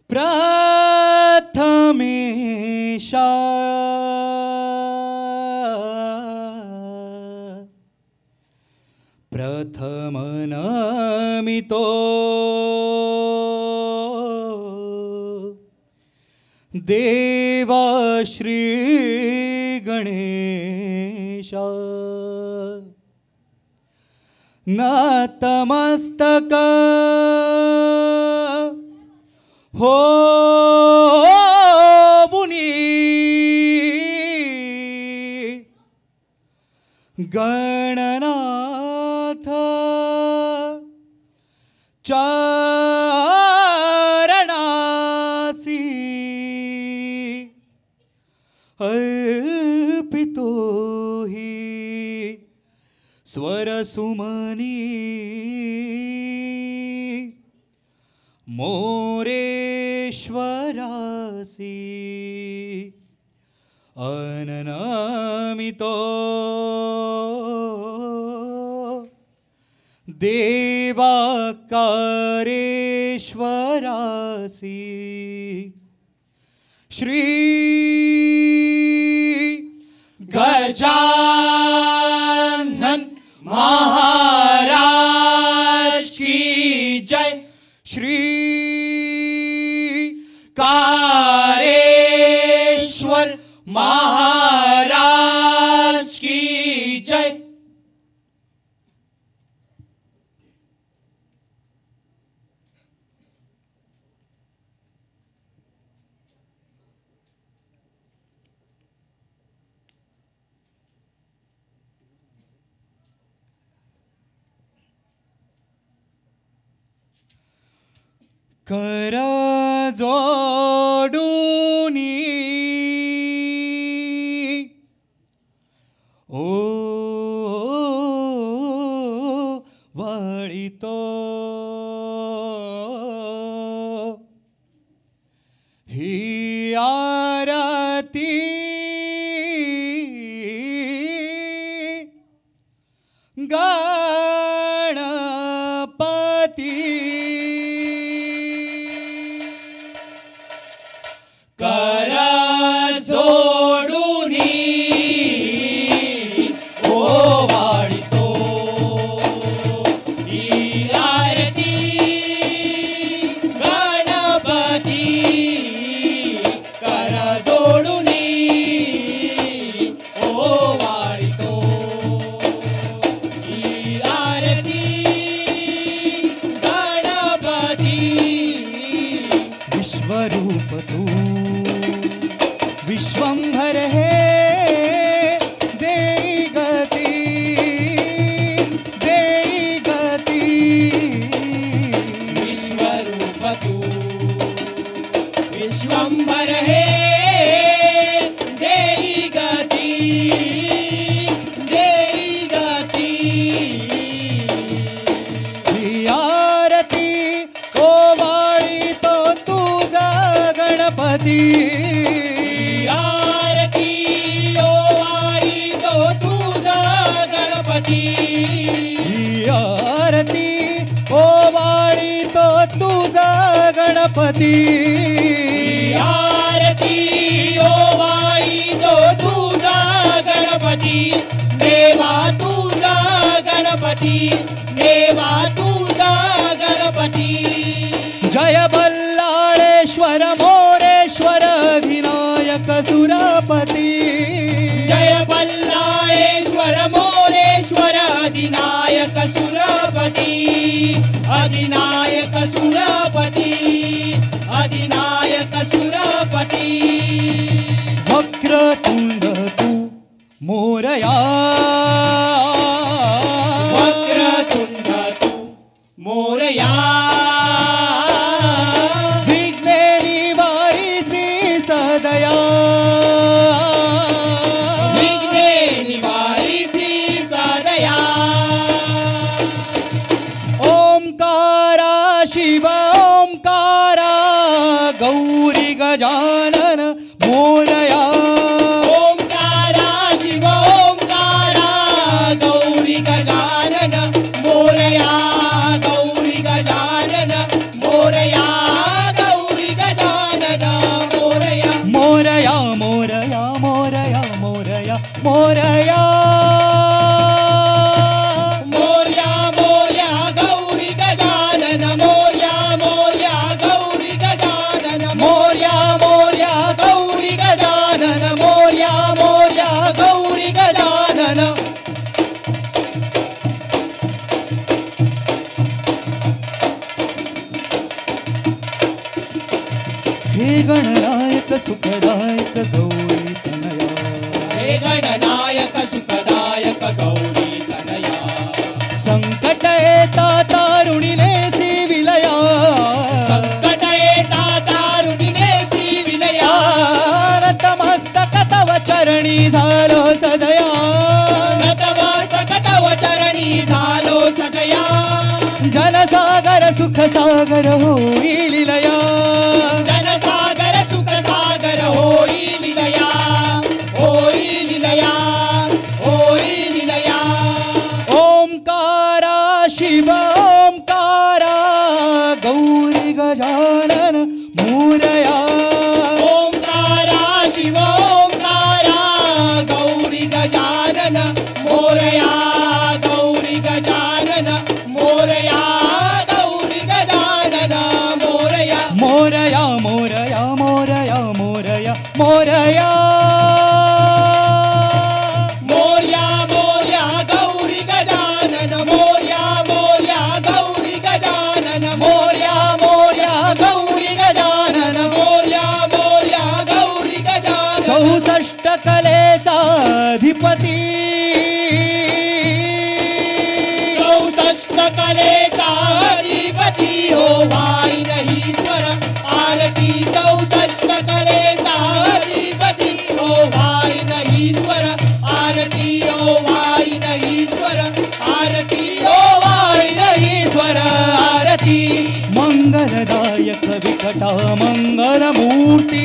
प्रथमेशा प्रथमनमितो देवा श्री गणेश नतमस्तक हो मुनि गणनाथ चरणासी अर्पितो हि स्वरसुमनी मोरेश्वरासी अननामितो देवाकारेश्वरासी श्री गजानन महाराज की जय। श्री कारेश्वर महाराज की जय। कर जोडूनी ओ वळितो ही आरती गणपती कर जोडूनी ओ वाळितो ही आरती गणपती कर जोडूनी ओ वाळितो ही आरती गणपती विश्वरूप तू विश्वंभर है देई गति विश्वरूप तू विश्वंभर है देई गति आरती ओ वाळी तो तुझा गणपती आरती ओ वाळी तो तुझा गणपती आरती ओ वाळी तो तुझा गणपती देवा तुझा गणपती देवा तुझा गणपती जय बल्लाळेश्वर मोरेश्वर विनायक सुरपती जय बल्लाळेश्वर मोरेश्वर अधिनायक सुरपती अधिनायक सुरपती अधिनायक सुरपती वक्रतुंड तू मोरया वक्रतुंड तू मोरया विघ्ने निवारिसी सदया ओंकारा हे गणनायक सुखदायक गौरी तनया, हे गणनायक सुखदायक गौरी तनया, संकट येता तारुणीने सी विलया, संकट येता तारुणीने सी विलया, नतमस्तक तव चरणी झालो सदया, नतमस्तक तव चरणी झालो सदया, जनसागर सुख सागर होई लीलया, जनसागर सुख सागर होई लीलया, होई लीलया, होई लीलया, ओंकारा शिव ओंकारा गौरी गजानन मोरया, ओंकारा शिव ओंकारा गौरी गजानन मोरया, गौरी गजानन मोरया, गौरी गजानन मोरया, मोरया मोरया मोरया मोरया मोरया, मोरया मोरया गौरी गजानन, मोरया मोरया गौरी गजानन, मोरया मोरया गौरी गजानन, मोरया मोरया गौरी गजानन, 64 कलेचा अधिपती, 64 कलेचा अधिपती हो वाई नाही स्वर आरती, 64 कलेचा अधिपती हो वाई नाही स्वर आरती, ओ वाई नाही स्वर आरती, ओ वाई नाही स्वर आरती, मंगलदायक विकटा मंगलमूर्ती,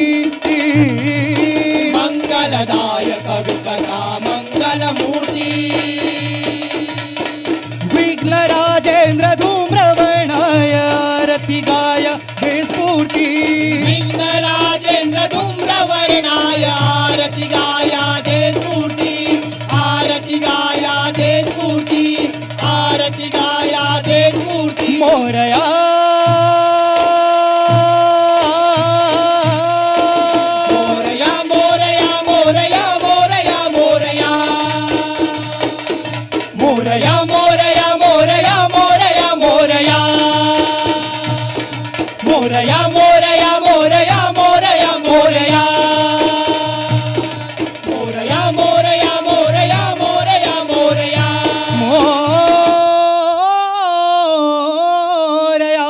मंगलदायक विकटा मंगलमूर्ती, विघ्न राजेंद्र धूम्रवर्णाय आरती गाय स्फूर्ती, विघ्न राजेंद्र धूम्रवर्णाय आरती गाया दे स्फूर्ती, आरती गाया दे स्फूर्ती, आरती गाया दे स्फूर्ती, मोरया मोरया मोरया मोरया मोरया मोरया, मोरया मोरया मोरया मोरया मोरया, मोरया मोरया मोरया मोरया मोरया, मोरया मोरया मोरया मोरया मोरया, मोरया।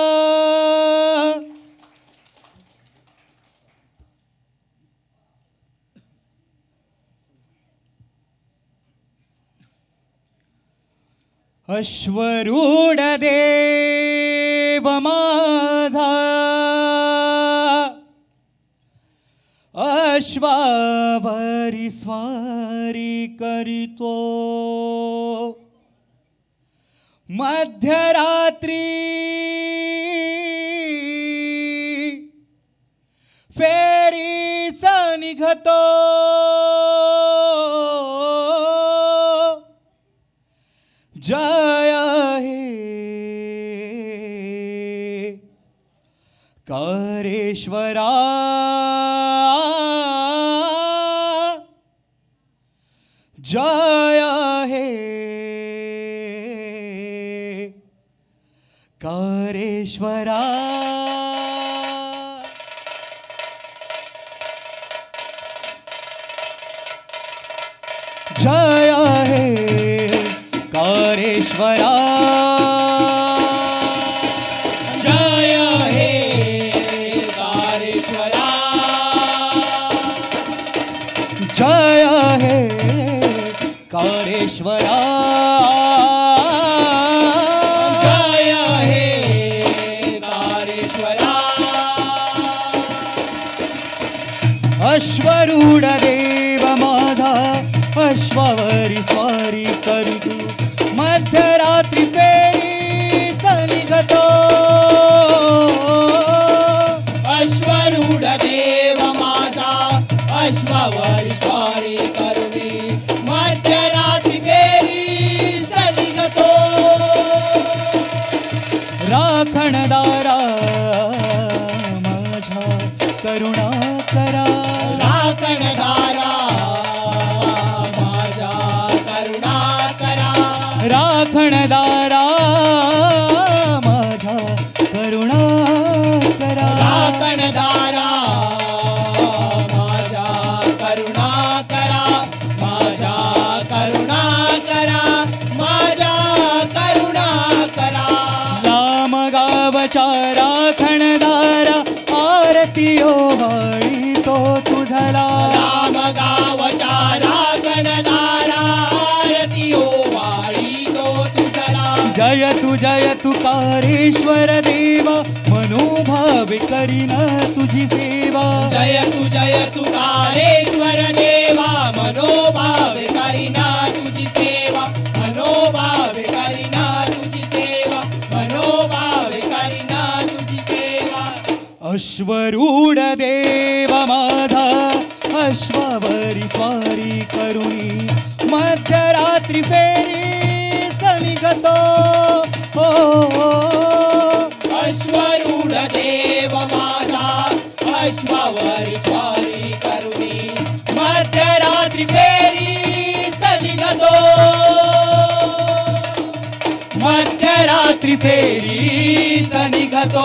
अश्वरूढ देव माझा, अश्वावरी स्वारी करीतो, मध्यरात्री फेरीचा निघतो, जय हे कारेश्वरा, जय हे कारेश्वरा, जय हे कारेश्वरा, जय हे कारेश्वरा, जय हे कारेश्वरा, जय हे कारेश्वरा, अश्वरूढ देव माझा, अश्वावरी स्वारी करीतो, मध्यरात्री फेरीचा निघतो, अश्वरूढ देव माझा, अश्वावरी स्वारी करुणी, मध्यरात्री फेरीचा निघतो, राखणदारा माझा करुणा करा, राखणदारा माझा करुणा करा, राखणदारा माझा करुणा करा, राखणदारा गावचा राखणदारा आरती ओवाळी तो तुझला राम गावचा राखणदारा आरती ओवाळी तो तुझला जय तू कारेश्वर देवा मनोभावे करीन तुझी सेवा जय तू कारेश्वर देवा मनोभावे करीना तुझी सेवा मनोभावे करीना तुझी सेवा मनोभावे करीना तुझी सेवा अश्वरूढ देव माझा अश्वावरी स्वारी करुणी मध्यरात्री फेरी सनिगतो अश्वरूढ देव माझा अश्वावरी स्वारी करुणी मध्यरात्री फेरी सनिगतो मध्यरात्री फेरी सनिगतो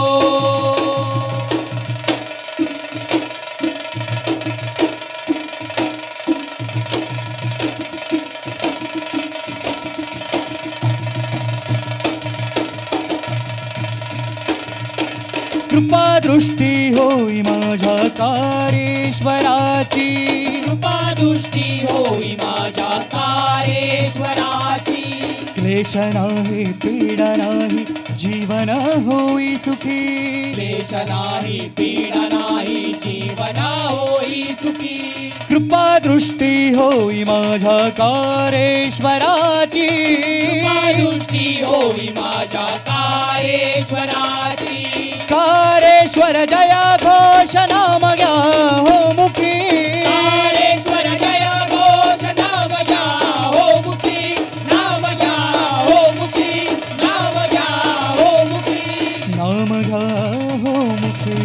कृपा दृष्टी होई माझ्या कारेश्वराची कृपा दृष्टी होई माझ्या कारेश्वराची क्लेश नाही पीडा नाही जीवन होई सुखी क्लेश नाही पीडा नाही जीवन होई सुखी कृपा दृष्टी होई माझ्या कारेश्वराची कृपा दृष्टी होई माझ्या कारेश्वराची कारेश्वर जया घोष नाम घ्या हो मुखी कारेश्वर जय घोष नाम घ्या हो मुखी नाम घ्या हो मुखी नाम घ्या हो मुखी नाम घ्या हो मुखी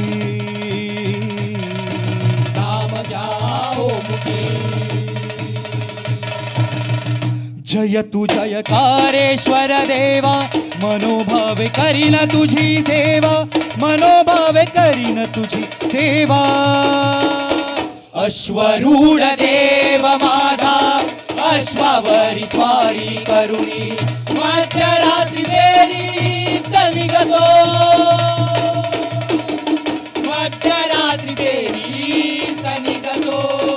नाम घ्या हो मुखी जय तू जय कारेश्वर देवा मनोभावे करीन तुझी सेवा मनोभावे करीन तुझी सेवा अश्वरूढ देव माझा अश्वावरी स्वारी करुणी मध्यरात्री फेरी सनिगतो मध्यरात्री फेरी सनिगतो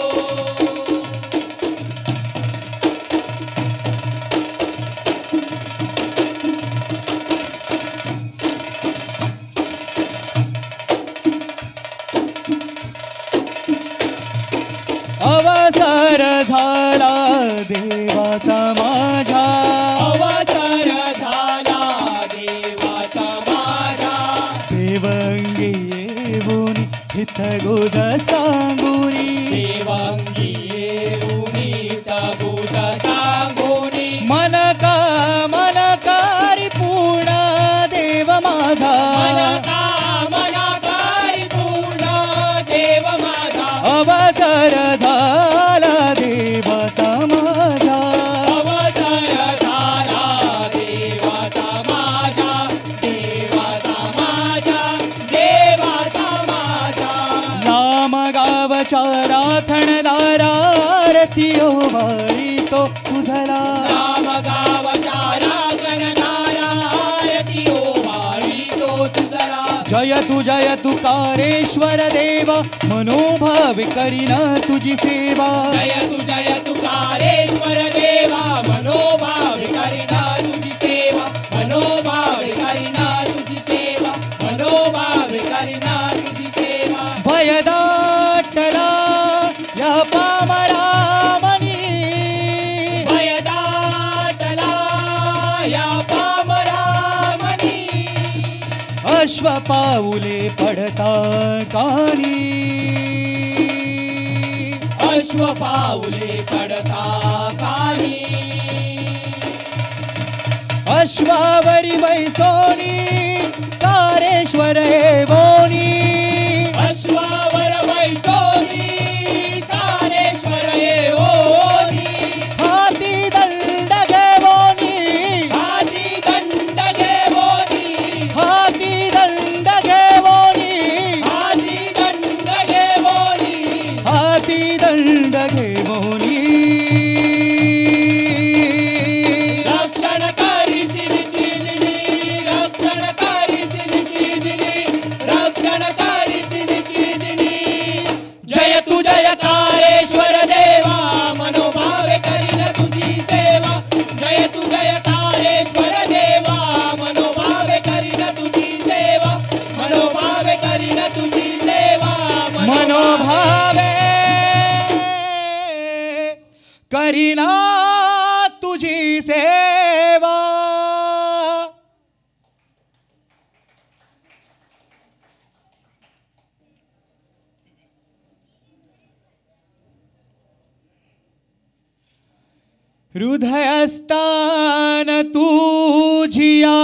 अवसर झाला देवाचा माझ्या अवसर झाला देवाचा माझा देवंगी येऊन हित गोज सांगुनी देवांगी येऊनी तबुज सांगोनी मनकारी पूर्ण देव माझा मनाकारी पूर्ण देव माझा अवसर झाला देवाचा माझा अवसर झाला देवाचा माझा देवाचा माझा देवाचा माझा नाम गावच्या राखणदारा आरती ओवाळी तो तुझला राम गावचा राखणदारा आरती ओवाळी तो तुझला जय तू कारेश्वर देवा मनोभावे करीन तुझी सेवा जय तू कारेश्वर देवा मनोभावे करीना तुझी सेवा मनोभावे करीना तुझी सेवा मनोभावे करीना तुझी सेवा भयदाटला या पामरामनी भयदाटला या पामरामनी अश्व पाऊले पडता कानी अश्व पाऊले पडता कानी अश्वावरी बैसोनी कारेश्वर हेवोनी अश्वावर बैसोनी कारेश्वर येवोनी हाती दंड घेवोनी हाती दंड घेवोनी हाती दंड घेवोनी हाती दंड घेवोनी हाती दंड घेवोनी रक्षण करीसिनी रक्षण करीसिनी हृदयस्थान तुझिया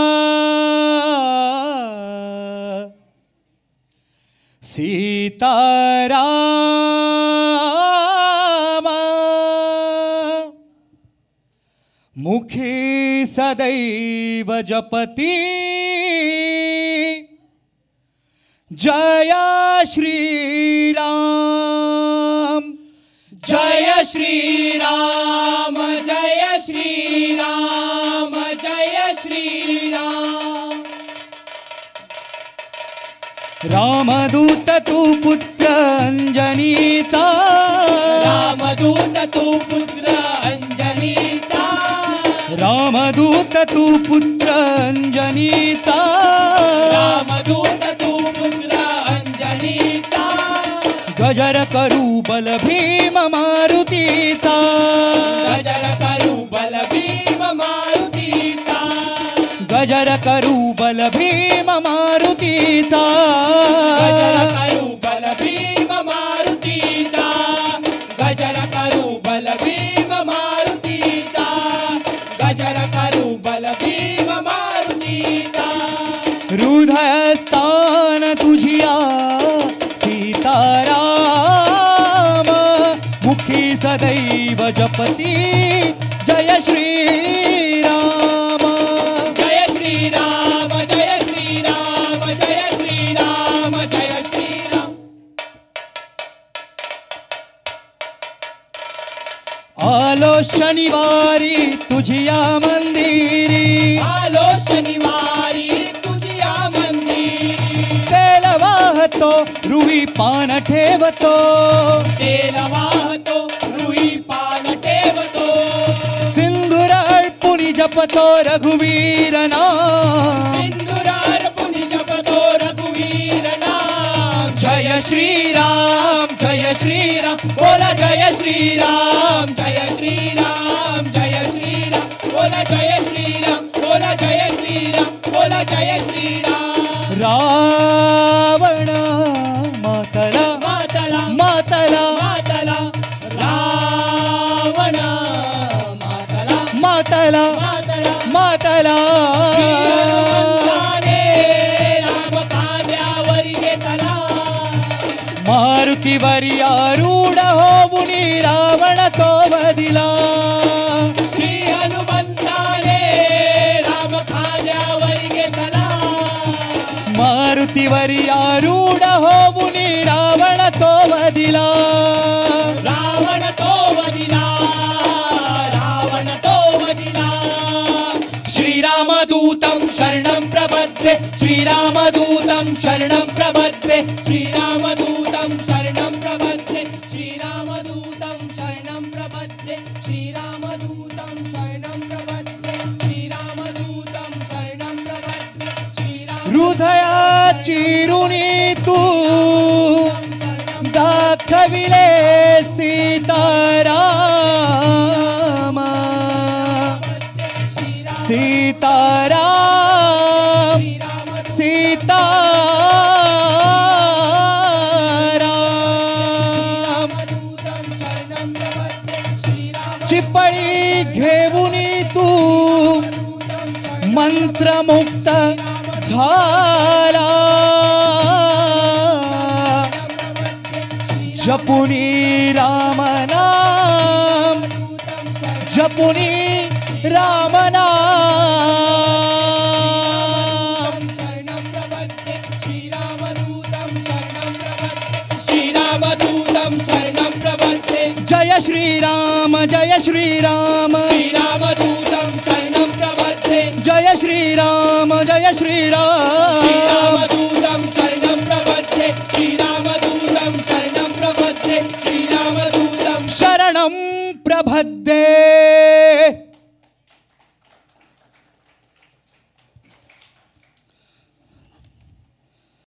सीताराम मुखी सदैव जपति जय श्री राम जय श्री राम जय श्री राम जय श्री राम। रामदूत तू पुत्र अंजनीचा रामदूत तू पुत्र अंजनीचा रामदूत तू पुत्र अंजनीचा रामदूत तू पुत्र अंजनीचा गजर करू बल भीम मारुतीचा गजर करू बल भीम मारुतीचा गजर करू बल भीम मारुतीचा गजर करू बल भीम मारुतीचा गजर करू बल भीम मारुतीचा गजर करू बल भीम मारुतीचा। हृदयस्थान तुझिया सीताराम मुखी सदैव जपति जय श्री राम जय श्री राम जय श्री राम जय श्री राम जय श्री राम। आलो शनिवारी तुझिया मंदिरी आलो शनिवारी तुझिया मंदिरी तेल वाहतो रुई पान ठेवतो तेल वाहतो रुई पान ठेवतो सिंधुर अर्पुनी जपतो रघुवीर नाम सिंदूरार पुनि जपतो रघुवीर नाम। जय श्री राम बोला जय श्री राम जय श्री राम जय श्री राम बोला जय श्री राम बोला जय श्री राम बोला जय श्री राम। रावण मातला मातला मातला मातला रावण मातला मातला मातला मातला हनुमंताने राम काव्यावरी घेतला मारुतीवरी आरूढ होऊनी रावण तो वदिला श्री हनुमंताने राम काव्यावरी घेतला मारुतीवरी आरूढ होऊनी रावण तो वदिला रावण तो वदिला रावण तो वदिला। श्रीरामदूतं शरणं प्रपद्ये श्रीरामदूतं शरणं प्रपद्ये श्रीरामदूतं शरणं प्रपद्ये श्रीरामदूतं शरणं प्रपद्ये श्रीरामदूतं शरणं प्रपद्ये श्रीरामदूतं शरणं प्रपद्ये श्रीराम। हृदया चिरुनी तू दाखविले सीताराम सीताराम सीताराम चिपळी घेऊनी तू मंत्रमुक्त झाला जपुनी राम नाम जपुनी राम नाम श्रीरामदूतं शरणं प्रपद्ये जय श्री राम जय श्री राम श्रीरामदूतं शरणं प्रपद्ये जय श्री राम जय श्री राम